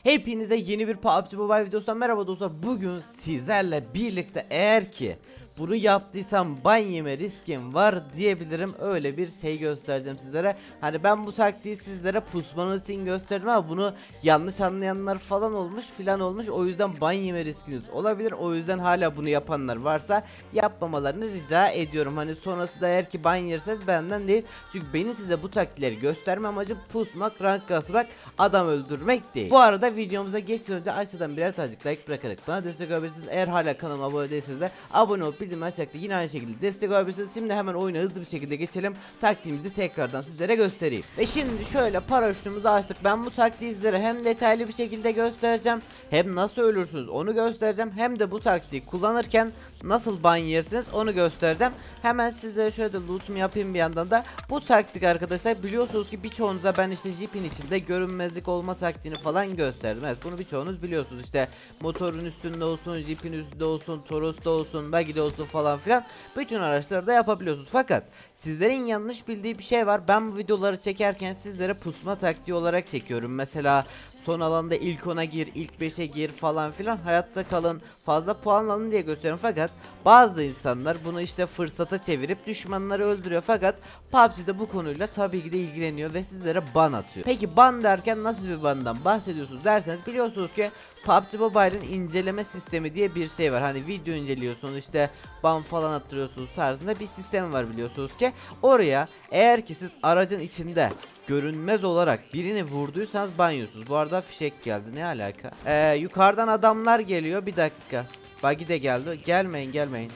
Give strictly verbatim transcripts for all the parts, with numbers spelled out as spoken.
Hepinize yeni bir P U B G Mobile videosundan merhaba dostlar. Bugün sizlerle birlikte eğer ki bunu yaptıysam ban yeme riskim var diyebilirim, öyle bir şey göstereceğim sizlere. Hani ben bu taktiği sizlere pusmanız için gösterdim ama bunu yanlış anlayanlar falan olmuş filan olmuş, o yüzden ban yeme riskiniz olabilir. O yüzden hala bunu yapanlar varsa yapmamalarını rica ediyorum. Hani sonrasında eğer ki ban yerseniz benden değil, çünkü benim size bu taktikleri gösterme amacım pusmak, rank kasmak, adam öldürmek değil. Bu arada videomuza geçmeden önce aşağıdan birer tacık like bırakarak bana destek olabilirsiniz. Eğer hala kanalıma abone değilseniz de abone olup bildirim açarak da yine aynı şekilde destek olabilirsiniz. Şimdi hemen oyuna hızlı bir şekilde geçelim. Taktiğimizi tekrardan sizlere göstereyim. Ve şimdi şöyle paraşütümüzü açtık. Ben bu taktiği sizlere hem detaylı bir şekilde göstereceğim, hem nasıl ölürsünüz onu göstereceğim, hem de bu taktiği kullanırken nasıl ban yersiniz onu göstereceğim. Hemen sizlere şöyle lootumu yapayım bir yandan da. Bu taktik arkadaşlar, biliyorsunuz ki birçoğunuza ben işte jeepin içinde görünmezlik olma taktiğini falan gösterdim. Evet, bunu birçoğunuz biliyorsunuz. İşte motorun üstünde olsun, jeepin üstünde olsun, Toros'ta olsun, buggy'de olsun falan filan bütün araçlarda yapabiliyorsunuz. Fakat sizlerin yanlış bildiği bir şey var. Ben bu videoları çekerken sizlere pusma taktiği olarak çekiyorum. Mesela son alanda ilk ona gir, ilk beşe gir falan filan, hayatta kalın, fazla puan alın diye gösteriyorum. Fakat bazı insanlar bunu işte fırsata çevirip düşmanları öldürüyor. Fakat P U B G'de bu konuyla tabii ki de ilgileniyor ve sizlere ban atıyor. Peki ban derken nasıl bir bandan bahsediyorsunuz derseniz, biliyorsunuz ki P U B G Mobile'ın inceleme sistemi diye bir şey var. Hani video inceliyorsunuz, işte ban falan attırıyorsunuz tarzında bir sistem var biliyorsunuz ki. Oraya eğer ki siz aracın içinde görünmez olarak birini vurduysanız ban yiyorsunuz. Bu arada fişek geldi, ne alaka? Ee, yukarıdan adamlar geliyor, bir dakika. Buggy de geldi. Gelmeyin gelmeyin.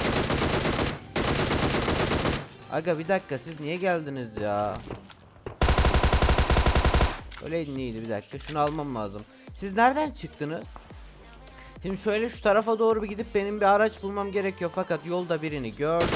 Aga bir dakika, siz niye geldiniz ya? Öyle neydi, bir dakika, şunu almam lazım. Siz nereden çıktınız? Şimdi şöyle şu tarafa doğru bir gidip benim bir araç bulmam gerekiyor. Fakat yolda birini gördüm.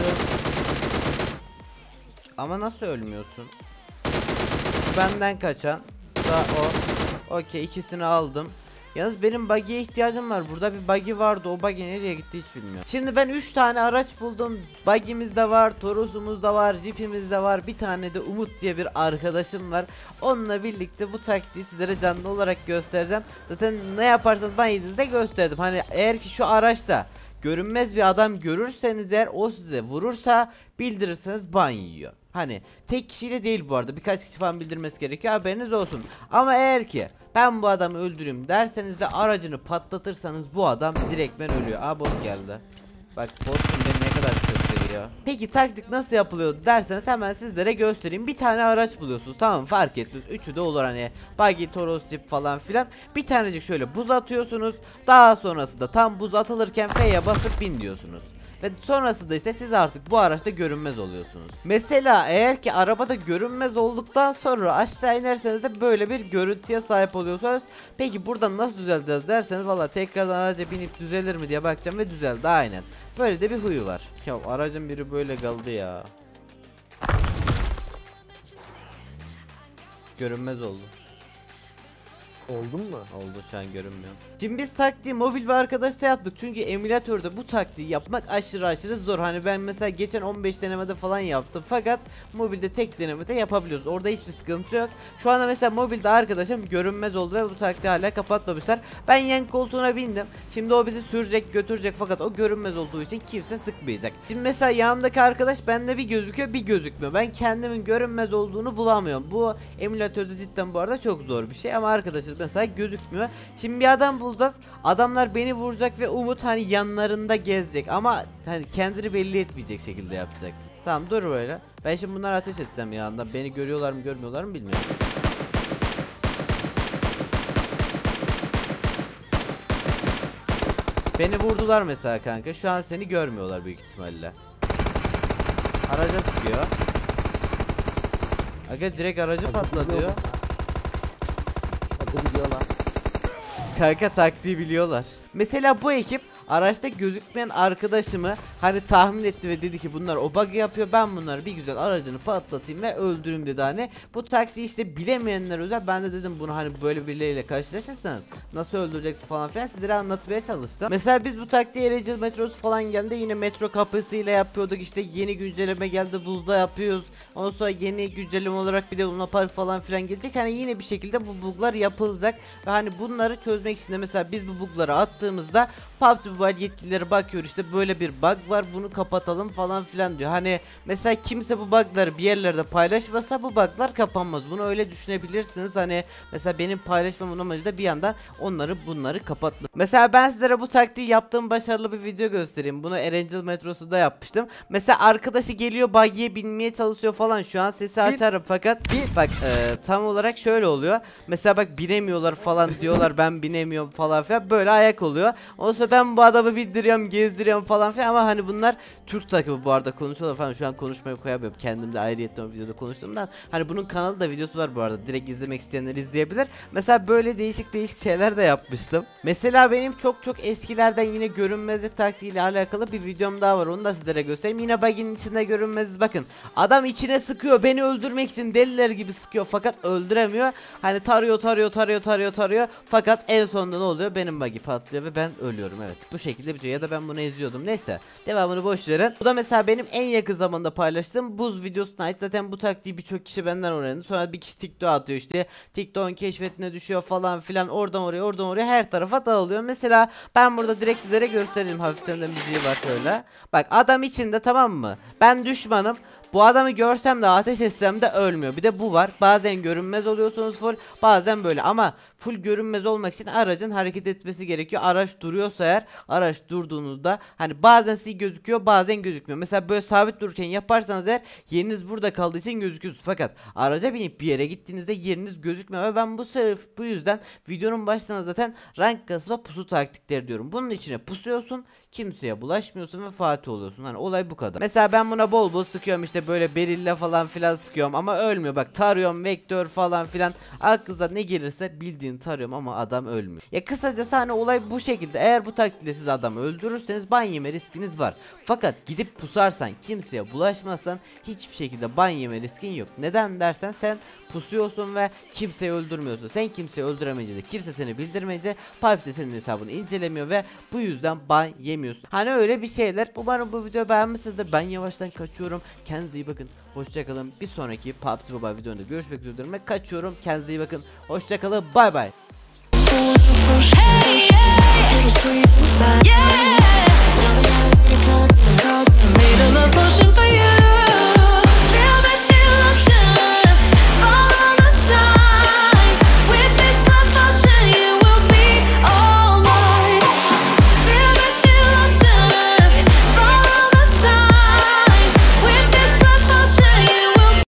Ama nasıl ölmüyorsun? Benden kaçan da o. Okey, ikisini aldım. Yalnız benim buggy'ye ihtiyacım var. Burada bir buggy vardı. O buggy nereye gitti hiç bilmiyorum. Şimdi ben üç tane araç buldum. Buggy'miz de var, Toros'umuz da var, Jeep'imiz de var. Bir tane de Umut diye bir arkadaşım var. Onunla birlikte bu taktiği sizlere canlı olarak göstereceğim. Zaten ne yaparsanız ben yedinizde gösterdim. Hani eğer ki şu araçta görünmez bir adam görürseniz, eğer o size vurursa bildirirseniz ban yiyor. Hani tek kişiyle değil bu arada, birkaç kişi falan bildirmesi gerekiyor, haberiniz olsun. Ama eğer ki ben bu adamı öldüreyim derseniz de aracını patlatırsanız bu adam direktmen ölüyor. Aa, bot geldi. Bak, botun beni ne kadar gösteriyor. Peki taktik nasıl yapılıyor derseniz hemen sizlere göstereyim. Bir tane araç buluyorsunuz, tamam, fark etmez, üçü de olur, hani buggy, Toros, jeep falan filan. Bir tanecik şöyle buz atıyorsunuz. Daha sonrasında tam buz atılırken F'ye basıp bin diyorsunuz. Ve sonrasında ise siz artık bu araçta görünmez oluyorsunuz. Mesela eğer ki arabada görünmez olduktan sonra aşağı inerseniz de böyle bir görüntüye sahip oluyorsunuz. Peki buradan nasıl düzelteceğiz derseniz, valla tekrardan araca binip düzelir mi diye bakacağım ve düzeldi aynen. Böyle de bir huyu var. Ya aracın biri böyle kaldı ya. Görünmez oldu. Oldun mu? Oldu, şu an görünmüyor. Şimdi biz taktiği mobil bir arkadaşla yaptık. Çünkü emülatörde bu taktiği yapmak aşırı aşırı zor. Hani ben mesela geçen on beş denemede falan yaptım. Fakat mobilde tek denemede yapabiliyoruz. Orada hiçbir sıkıntı yok. Şu anda mesela mobilde arkadaşım görünmez oldu ve bu taktiği hala kapatmamışlar. Ben yan koltuğuna bindim. Şimdi o bizi sürecek, götürecek, fakat o görünmez olduğu için kimse sıkmayacak. Şimdi mesela yanımdaki arkadaş bende bir gözüküyor, bir gözükmüyor. Ben kendimin görünmez olduğunu bulamıyorum. Bu emülatörde cidden bu arada çok zor bir şey, ama arkadaşlar mesela gözükmüyor. Şimdi bir adam bulacağız. Adamlar beni vuracak ve Umut hani yanlarında gezecek ama hani kendini belli etmeyecek şekilde yapacak. Tamam, dur böyle. Ben şimdi bunları ateş edeceğim yanında. Beni görüyorlar mı görmüyorlar mı bilmiyorum. Beni vurdular mesela kanka. Şu an seni görmüyorlar büyük ihtimalle. Araca sıkıyor. Aga direkt aracı patlatıyor. Biliyorlar. Kanka taktiği biliyorlar. Mesela bu ekip araçta gözükmeyen arkadaşımı hani tahmin etti ve dedi ki bunlar o bug'ı yapıyor, ben bunları bir güzel aracını patlatayım ve öldüreyim dedi. Hani bu taktiği işte bilemeyenler özel, ben de dedim bunu hani böyle birileriyle karşılaşırsanız nasıl öldüreceksin falan filan sizlere anlatmaya çalıştım. Mesela biz bu taktiği Erencil metrosu falan geldi yine metro kapısıyla yapıyorduk, işte yeni güncelleme geldi buzda yapıyoruz, ondan sonra yeni güncelleme olarak bir de Luna Park falan filan gelecek, hani yine bir şekilde bu buglar yapılacak ve hani bunları çözmek için de mesela biz bu bugları attığımızda P U B G Mobile yetkilileri bakıyor, işte böyle bir bug var bunu kapatalım falan filan diyor. Hani mesela kimse bu bugları bir yerlerde paylaşmasa bu buglar kapanmaz, bunu öyle düşünebilirsiniz. Hani mesela benim paylaşmamın amacı da bir yandan onları bunları kapatmak. Mesela ben sizlere bu taktiği yaptığım başarılı bir video göstereyim. Bunu Erencil metrosunda yapmıştım. Mesela arkadaşı geliyor buggy'ye binmeye çalışıyor falan, şu an sesi açarım fakat bir bak e, tam olarak şöyle oluyor. Mesela bak binemiyorlar falan diyorlar, ben binemiyorum falan filan, böyle ayak oluyor. Ondan sonra ben bu adamı bindiriyorum gezdiriyorum falan filan, ama hani bunlar Türk takımı bu arada konuşuyorlar falan, şu an konuşmayı koyamıyorum kendimde ayrıyetten o videoda konuştuğumdan. Hani bunun kanalı da videosu var bu arada, direkt izlemek isteyenler izleyebilir. Mesela böyle değişik değişik şeyler de yapmıştım. Mesela benim çok çok eskilerden yine görünmezlik taktiğiyle alakalı bir videom daha var, onu da sizlere göstereyim. Yine bug'in içinde görünmez, bakın adam içine sıkıyor beni öldürmek için, deliler gibi sıkıyor fakat öldüremiyor. Hani tarıyor tarıyor tarıyor tarıyor tarıyor fakat en sonunda ne oluyor, benim bug'i patlıyor ve ben ölüyorum. Evet bu şekilde bitiyor, ya da ben bunu eziyordum, neyse devamını boş verin. Bu da mesela benim en yakın zamanda paylaştığım buz videosuna ait. Zaten bu taktiği birçok kişi benden öğrendi, sonra bir kişi TikTok atıyor, işte TikTok'un keşfetine düşüyor falan filan, oradan oraya oradan oraya her tarafa dağılıyor. Mesela ben burada direkt sizlere göstereyim, hafiften de müziği var şöyle. Bak adam içinde, tamam mı, ben düşmanım. Bu adamı görsem de ateş etsem de ölmüyor. Bir de bu var. Bazen görünmez oluyorsunuz full, bazen böyle, ama full görünmez olmak için aracın hareket etmesi gerekiyor. Araç duruyorsa eğer, araç durduğunuzda hani bazen size gözüküyor bazen gözükmüyor. Mesela böyle sabit dururken yaparsanız eğer yeriniz burada kaldığı için gözüküyorsunuz. Fakat araca binip bir yere gittiğinizde yeriniz gözükmüyor ve ben bu sırf bu yüzden videonun başına zaten rank kasma pusu taktikleri diyorum. Bunun içine pusuyorsun, kimseye bulaşmıyorsun ve Fatih oluyorsun. Hani olay bu kadar. Mesela ben buna bol bol sıkıyorum, işte böyle berille falan filan sıkıyorum ama ölmüyor. Bak tarıyorum, vektör falan filan, aklınıza ne gelirse bildiğin tarıyorum ama adam ölmüyor. Ya kısacası hani olay bu şekilde. Eğer bu taktikle siz adamı öldürürseniz ban yeme riskiniz var. Fakat gidip pusarsan, kimseye bulaşmazsan hiçbir şekilde ban yeme riskin yok. Neden dersen, sen pusuyorsun ve kimseyi öldürmüyorsun. Sen kimseyi öldüremeyince de kimse seni bildirmeyince P U B G senin hesabını incelemiyor ve bu yüzden ban yemiyorsun. Hani öyle bir şeyler. Umarım bu videoyu beğenmişsinizdir. Ben yavaştan kaçıyorum. Kendinize iyi bakın. Hoşçakalın. Bir sonraki P U B G Mobile videomda görüşmek üzere. Kaçıyorum. Kendinize iyi bakın. Hoşçakalın. Bay bay. Need a love potion for you.